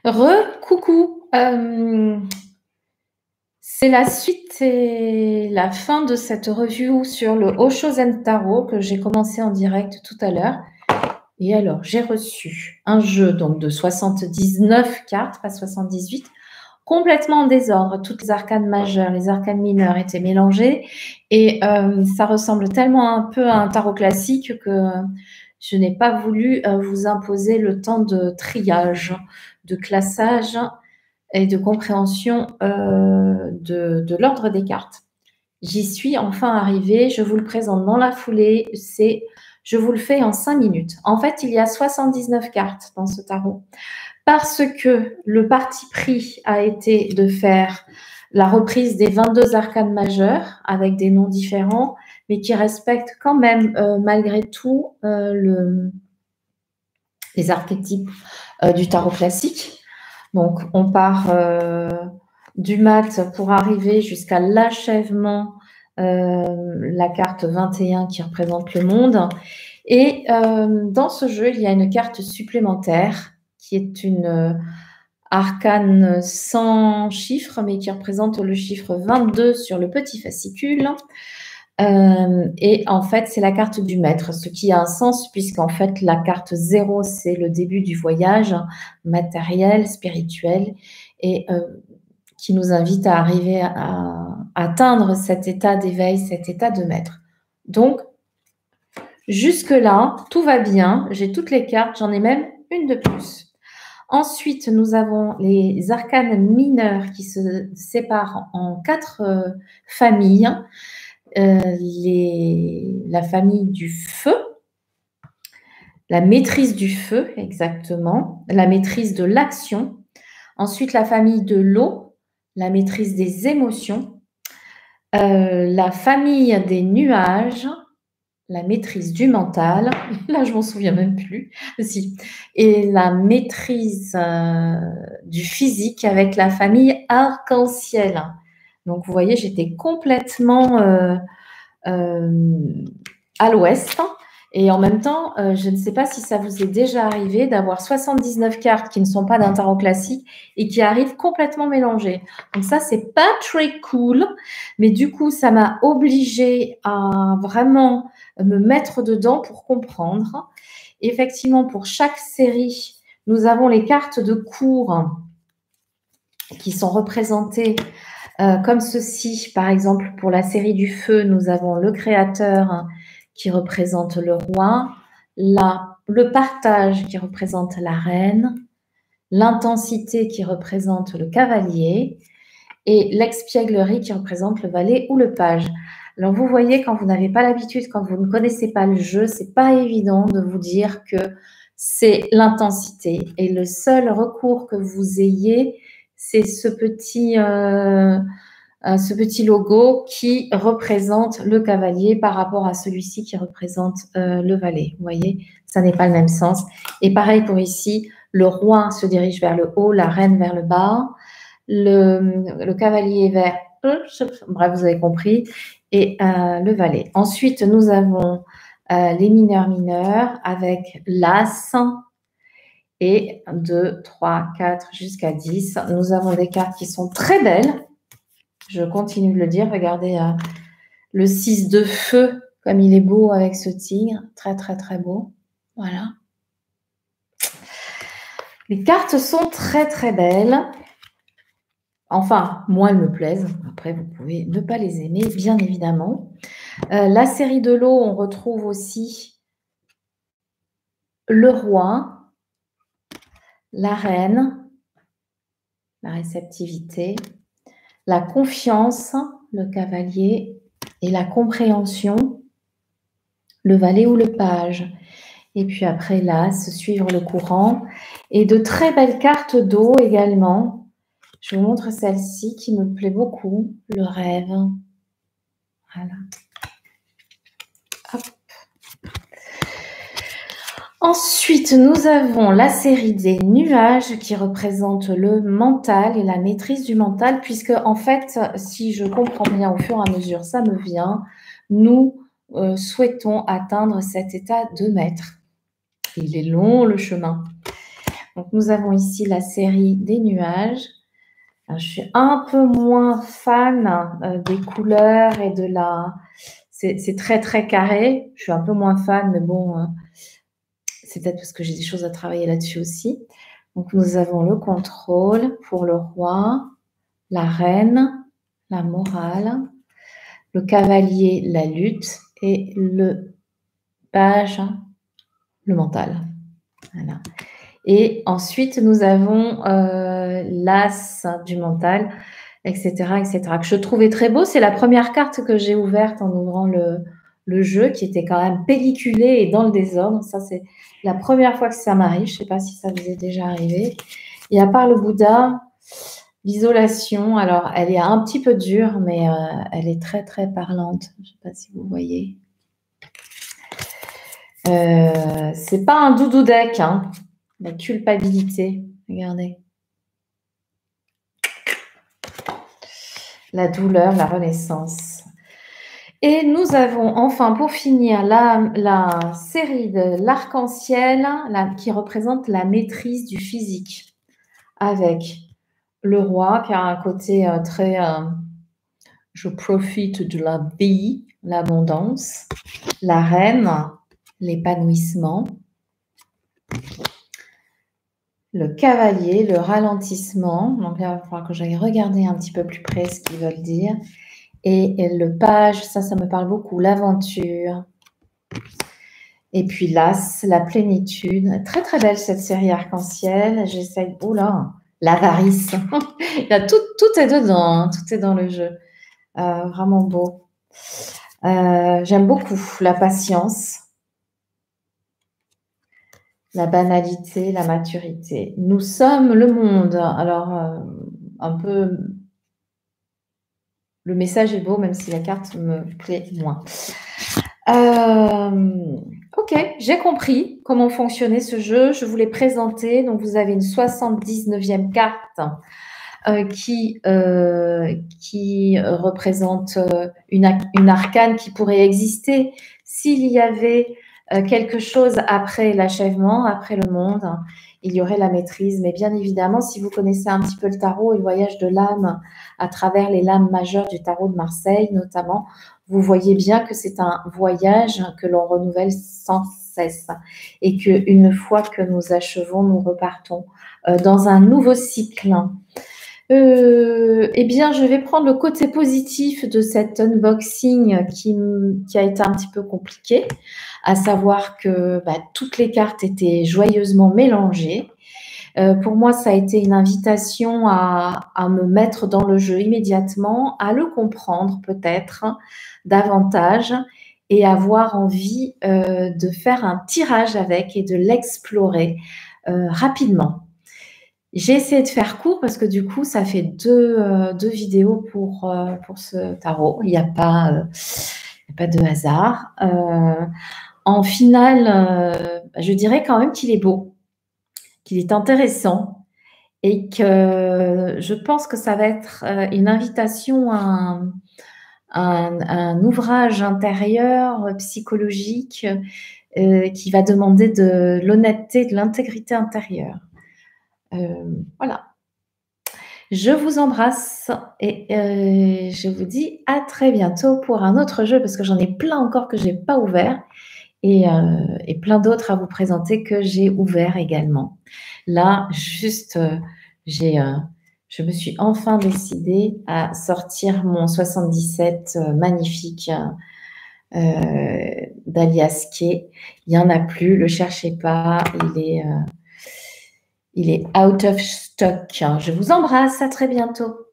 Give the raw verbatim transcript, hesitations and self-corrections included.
Re, coucou. Euh, c'est la suite et la fin de cette review sur le Osho Zen Tarot que j'ai commencé en direct tout à l'heure. Et alors, j'ai reçu un jeu donc de soixante-dix-neuf cartes, pas soixante-dix-huit, complètement en désordre. Toutes les arcanes majeures, les arcanes mineures étaient mélangées. Et euh, ça ressemble tellement un peu à un tarot classique que je n'ai pas voulu euh, vous imposer le temps de triage, de classage et de compréhension euh, de, de l'ordre des cartes. J'y suis enfin arrivée, je vous le présente dans la foulée, c'est, je vous le fais en cinq minutes. En fait, il y a soixante-dix-neuf cartes dans ce tarot, parce que le parti pris a été de faire la reprise des vingt-deux arcanes majeures, avec des noms différents, mais qui respectent quand même, euh, malgré tout, euh, le, les archétypes euh, du tarot classique. Donc, on part euh, du mat pour arriver jusqu'à l'achèvement, euh, la carte vingt et un qui représente le monde. Et euh, dans ce jeu, il y a une carte supplémentaire qui est une euh, arcane sans chiffre, mais qui représente le chiffre vingt-deux sur le petit fascicule. Euh, et en fait, c'est la carte du maître, ce qui a un sens puisqu'en fait, la carte zéro, c'est le début du voyage matériel, spirituel, et euh, qui nous invite à arriver à, à atteindre cet état d'éveil, cet état de maître. Donc, jusque-là, tout va bien. J'ai toutes les cartes, j'en ai même une de plus. Ensuite, nous avons les arcanes mineurs qui se séparent en quatre euh, familles. Euh, les, la famille du feu, la maîtrise du feu, exactement, la maîtrise de l'action. Ensuite, la famille de l'eau, la maîtrise des émotions. Euh, la famille des nuages, la maîtrise du mental. Là, je m'en souviens même plus. Si. Et la maîtrise euh, du physique avec la famille arc-en-ciel. Donc, vous voyez, j'étais complètement euh, euh, à l'ouest. Et en même temps, euh, je ne sais pas si ça vous est déjà arrivé d'avoir soixante-dix-neuf cartes qui ne sont pas d'un tarot classique et qui arrivent complètement mélangées. Donc ça, c'est pas très cool, mais du coup, ça m'a obligée à vraiment me mettre dedans pour comprendre. Effectivement, pour chaque série, nous avons les cartes de cours qui sont représentées euh, comme ceci. Par exemple, pour la série du feu, nous avons le créateur qui représente le roi, la, le partage qui représente la reine, l'intensité qui représente le cavalier et l'expièglerie qui représente le valet ou le page. Alors vous voyez, quand vous n'avez pas l'habitude, quand vous ne connaissez pas le jeu, c'est pas évident de vous dire que c'est l'intensité. Et le seul recours que vous ayez, c'est ce petit... Euh, ce petit logo qui représente le cavalier par rapport à celui-ci qui représente euh, le valet. Vous voyez, ça n'est pas le même sens. Et pareil pour ici, le roi se dirige vers le haut, la reine vers le bas, le, le cavalier vers... Bref, vous avez compris. Et euh, le valet. Ensuite, nous avons euh, les mineurs mineurs avec l'as. Et deux, trois, quatre jusqu'à dix. Nous avons des cartes qui sont très belles. Je continue de le dire. Regardez euh, le six de feu, comme il est beau avec ce tigre. Très, très, très beau. Voilà. Les cartes sont très, très belles. Enfin, moi, elles me plaisent. Après, vous pouvez ne pas les aimer, bien évidemment. Euh, la série de l'eau, on retrouve aussi le roi, la reine, la réceptivité, la confiance, le cavalier et la compréhension, le valet ou le page. Et puis après, l'as, suivre le courant. Et de très belles cartes d'eau également. Je vous montre celle-ci qui me plaît beaucoup, le rêve. Voilà. Hop. Ensuite, nous avons la série des nuages qui représente le mental et la maîtrise du mental, puisque en fait, si je comprends bien au fur et à mesure, ça me vient, nous euh, souhaitons atteindre cet état de maître. Il est long le chemin. Donc, nous avons ici la série des nuages. Alors, je suis un peu moins fan euh, des couleurs et de la... C'est très, très carré. Je suis un peu moins fan, mais bon, euh, c'est peut-être parce que j'ai des choses à travailler là-dessus aussi. Donc, nous avons le contrôle pour le roi, la reine, la morale, le cavalier, la lutte, et le page, le mental. Voilà. Et ensuite, nous avons euh, l'as du mental, et cetera, et cetera, que je trouvais très beau. C'est la première carte que j'ai ouverte en ouvrant le, le jeu, qui était quand même pelliculé et dans le désordre. Ça, c'est la première fois que ça m'arrive. Je ne sais pas si ça vous est déjà arrivé. Et à part le Bouddha, l'isolation, alors, elle est un petit peu dure, mais euh, elle est très, très parlante. Je ne sais pas si vous voyez. Euh, c'est pas un doudou deck, hein. La culpabilité, regardez. La douleur, la renaissance. Et nous avons enfin, pour finir, la, la série de l'arc-en-ciel qui représente la maîtrise du physique, avec le roi qui a un côté euh, très euh, je profite de la vie, l'abondance, la reine, l'épanouissement, le cavalier, le ralentissement. Donc là, il va falloir que j'aille regarder un petit peu plus près ce qu'ils veulent dire. Et, et le page, ça, ça me parle beaucoup, l'aventure. Et puis l'as, la plénitude. Très, très belle cette série arc-en-ciel. J'essaye, oh là, l'avarice. Il y a tout, tout est dedans, hein, tout est dans le jeu. Euh, vraiment beau. Euh, J'aime beaucoup la patience, la banalité, la maturité. Nous sommes le monde. Alors, euh, un peu... Le message est beau, même si la carte me plaît moins. Euh, ok, j'ai compris comment fonctionnait ce jeu. Je vous l'ai présenté. Donc, vous avez une soixante-dix-neuvième carte euh, qui, euh, qui représente une, une arcane qui pourrait exister s'il y avait euh, quelque chose après l'achèvement, après le monde. Il y aurait la maîtrise. Mais bien évidemment, si vous connaissez un petit peu le tarot et le voyage de l'âme à travers les lames majeures du tarot de Marseille, notamment, vous voyez bien que c'est un voyage que l'on renouvelle sans cesse et qu'une fois que nous achevons, nous repartons euh, dans un nouveau cycle. Euh, eh bien, je vais prendre le côté positif de cet unboxing qui, qui a été un petit peu compliqué, à savoir que bah, toutes les cartes étaient joyeusement mélangées. Euh, pour moi, ça a été une invitation à, à me mettre dans le jeu immédiatement, à le comprendre peut-être davantage et avoir envie euh, de faire un tirage avec et de l'explorer euh, rapidement. J'ai essayé de faire court parce que du coup, ça fait deux, euh, deux vidéos pour, euh, pour ce tarot. Il n'y a pas, euh, il n'y a pas de hasard. Euh, en finale, euh, je dirais quand même qu'il est beau, qu'il est intéressant et que je pense que ça va être euh, une invitation à un, un, un ouvrage intérieur, psychologique, euh, qui va demander de l'honnêteté, de l'intégrité intérieure. Euh, voilà. Je vous embrasse et euh, je vous dis à très bientôt pour un autre jeu parce que j'en ai plein encore que je n'ai pas ouvert et, euh, et plein d'autres à vous présenter que j'ai ouvert également. Là, juste, euh, j'ai, euh, je me suis enfin décidée à sortir mon soixante-dix-sept euh, magnifique euh, d'Alias Kay. Il n'y en a plus, le cherchez pas, il est... Euh, Il est out of stock. Je vous embrasse, à très bientôt.